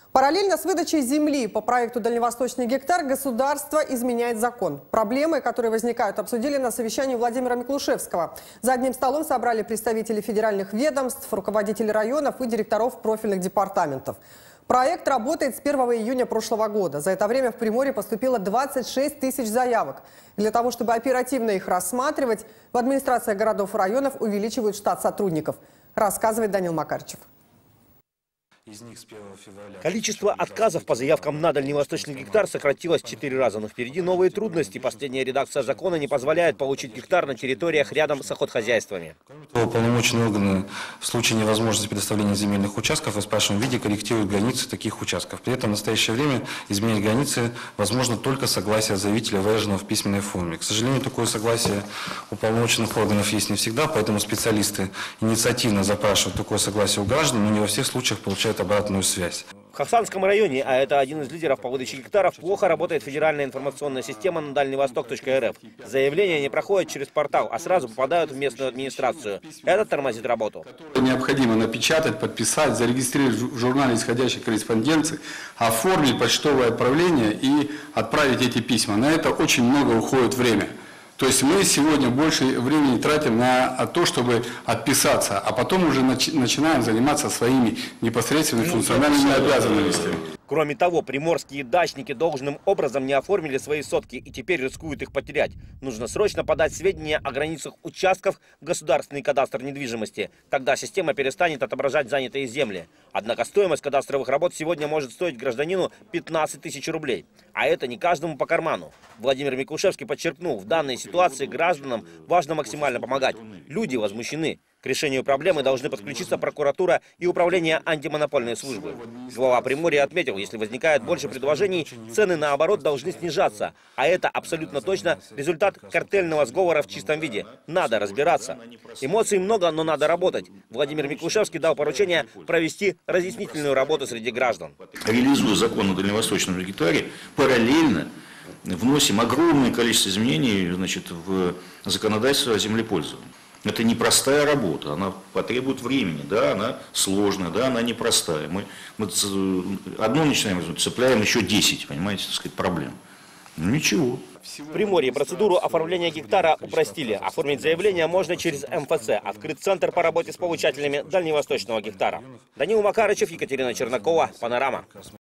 Параллельно с выдачей земли по проекту «Дальневосточный гектар» государство изменяет закон. Проблемы, которые возникают, обсудили на совещании Владимира Миклушевского. За одним столом собрали представители федеральных ведомств, руководителей районов и директоров профильных департаментов. Проект работает с 1 июня прошлого года. За это время в Приморье поступило 26 тысяч заявок. Для того, чтобы оперативно их рассматривать, в администрациях городов и районов увеличивают штат сотрудников, рассказывает Данил Макарчев. Количество отказов по заявкам на дальневосточный гектар сократилось в 4 раза, но впереди новые трудности. Последняя редакция закона не позволяет получить гектар на территориях рядом с охотхозяйствами. Уполномоченные органы в случае невозможности предоставления земельных участков в спрашиваемом виде корректируют границы таких участков. При этом в настоящее время изменять границы возможно только согласие заявителя, выраженного в письменной форме. К сожалению, такое согласие уполномоченных органов есть не всегда, поэтому специалисты инициативно запрашивают такое согласие у граждан, но не во всех случаях получают обратную связь. В Хахсанском районе, а это один из лидеров по выдаче гектаров, плохо работает федеральная информационная система на дальневосток.рф. Заявления не проходят через портал, а сразу попадают в местную администрацию. Это тормозит работу. Необходимо напечатать, подписать, зарегистрировать в журнале исходящей корреспонденции, оформить почтовое отправление и отправить эти письма. На это очень много уходит время. То есть мы сегодня больше времени тратим на то, чтобы отписаться, а потом уже начинаем заниматься своими непосредственными функциональными обязанностями. Кроме того, приморские дачники должным образом не оформили свои сотки и теперь рискуют их потерять. Нужно срочно подать сведения о границах участков в государственный кадастр недвижимости. Тогда система перестанет отображать занятые земли. Однако стоимость кадастровых работ сегодня может стоить гражданину 15 тысяч рублей. А это не каждому по карману. Владимир Миклушевский подчеркнул, в данной ситуации гражданам важно максимально помогать. Люди возмущены. К решению проблемы должны подключиться прокуратура и управление антимонопольной службы. Глава Приморья отметил, если возникает больше предложений, цены наоборот должны снижаться. А это абсолютно точно результат картельного сговора в чистом виде. Надо разбираться. Эмоций много, но надо работать. Владимир Миклушевский дал поручение провести разъяснительную работу среди граждан. Реализуя закон о дальневосточном гектаре, параллельно вносим огромное количество изменений, в законодательство о землепользовании. Это непростая работа, она потребует времени, да, она сложная, да, она непростая. Мы одно начинаем, цепляем еще 10, понимаете, проблем. Ну ничего. В Приморье процедуру оформления гектара упростили. Оформить заявление можно через МФЦ. Открыт центр по работе с получателями дальневосточного гектара. Данил Макарчев, Екатерина Чернакова, Панорама.